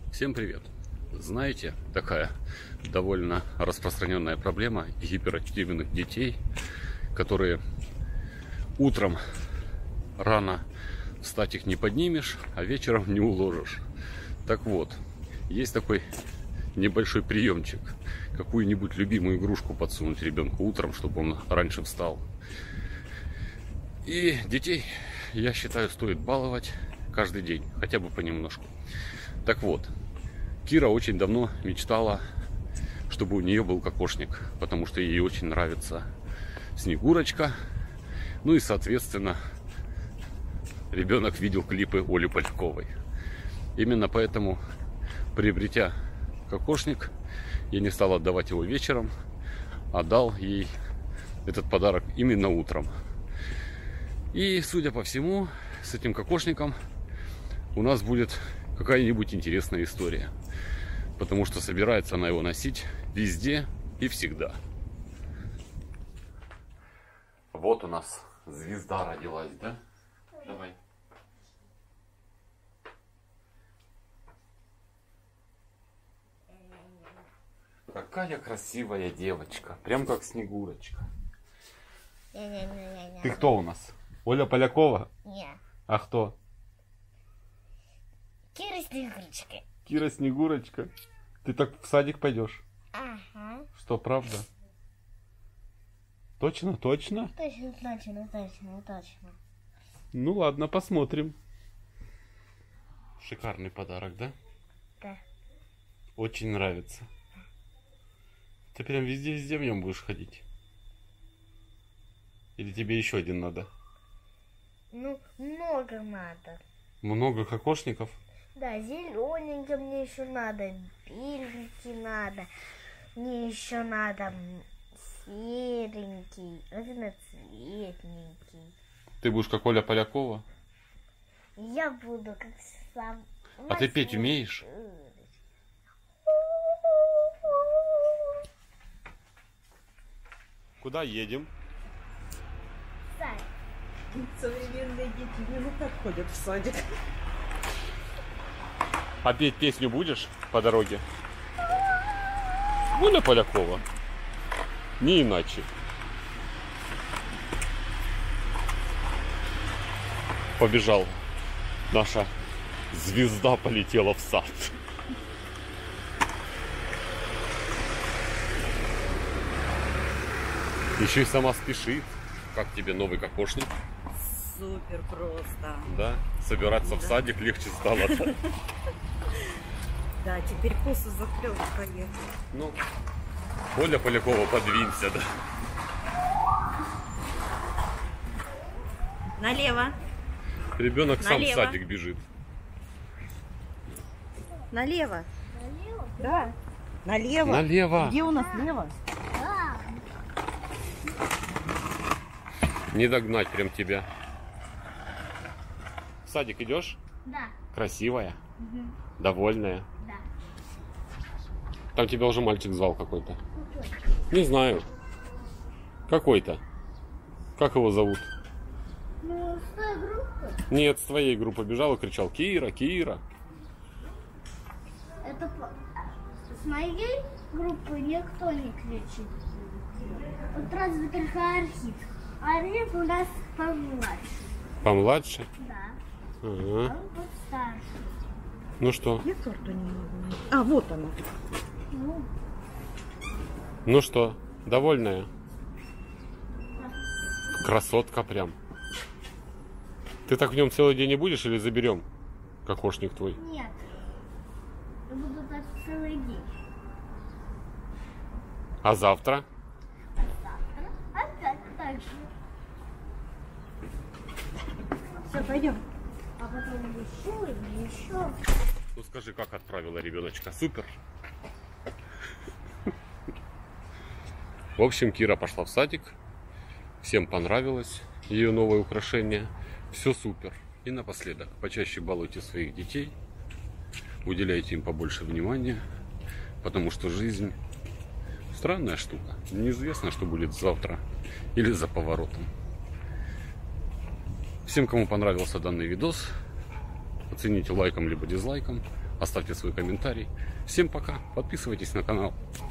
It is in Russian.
Всем привет! Знаете, такая довольно распространенная проблема гиперактивных детей, которые утром рано встать их не поднимешь, а вечером не уложишь. Так вот, есть такой небольшой приемчик. Какую-нибудь любимую игрушку подсунуть ребенку утром, чтобы он раньше встал. И детей, я считаю, стоит баловать каждый день, хотя бы понемножку. Так вот, Кира очень давно мечтала, чтобы у нее был кокошник, потому что ей очень нравится Снегурочка. Ну и, соответственно, ребенок видел клипы Оли Поляковой. Именно поэтому, приобретя кокошник, я не стал отдавать его вечером, а дал ей этот подарок именно утром. И, судя по всему, с этим кокошником у нас будет какая-нибудь интересная история. Потому что собирается она его носить везде и всегда. Вот у нас звезда родилась, да? Давай. Какая красивая девочка. Прям как Снегурочка. Ты кто у нас? Оля Полякова? Нет. А кто? Кира Снегурочка. Кира Снегурочка. Ты так в садик пойдешь? Ага. Что, правда? Точно, точно? Точно. Ну ладно, посмотрим. Шикарный подарок, да? Да. Очень нравится. Ты прям везде в нем будешь ходить? Или тебе еще один надо? Ну, много надо. Много кокошников? Да, зелененький мне еще надо, беленький надо, мне еще надо серенький, разноцветненький. Ты будешь как Оля Полякова? Я буду как сам. А ты петь умеешь? Куда едем? Сань. Современные дети не вот так ходят в садик. А петь песню будешь по дороге? Оля Полякова. Не иначе. Побежал. Наша звезда полетела в сад. Еще и сама спешит. Как тебе новый кокошник? Супер просто. Да? Собираться в садик легче стало. Да, теперь косу закрыл и поехал. Ну, Оля Полякова, подвинься, да. Налево. Ребенок сам в Налево. садик бежит. Налево. Налево? Да. Налево. Налево. Где у нас лево? Да. Не догнать прям тебя. В садик идешь? Да. Красивая? Довольная? Да. Там тебя уже мальчик звал какой-то. Не знаю. Какой-то. Как его зовут? Ну, с той группы. Нет, с твоей группы бежал и кричал: Кира, Кира. Это с моей группы никто не кричит. Вот разве только Архип. Архип у нас помладше. Помладше? Да. Ага. А он постарше. Ну что? Я карту не могу найти. А, вот она. Ну, Ну что? Довольная? Красотка прям. Ты так в нем целый день не будешь или заберем кокошник твой? нет. Я буду так целый день. А завтра? А завтра опять так же. Все, пойдем. А потом еще и еще. Ну скажи, как отправила ребеночка? Супер. В общем, Кира пошла в садик. Всем понравилось ее новое украшение. Все супер. И напоследок, почаще балуйте своих детей. Уделяйте им побольше внимания. Потому что жизнь странная штука. Неизвестно, что будет завтра или за поворотом. Всем, кому понравился данный видос, Оцените лайком либо дизлайком. Оставьте свой комментарий. Всем пока. Подписывайтесь на канал.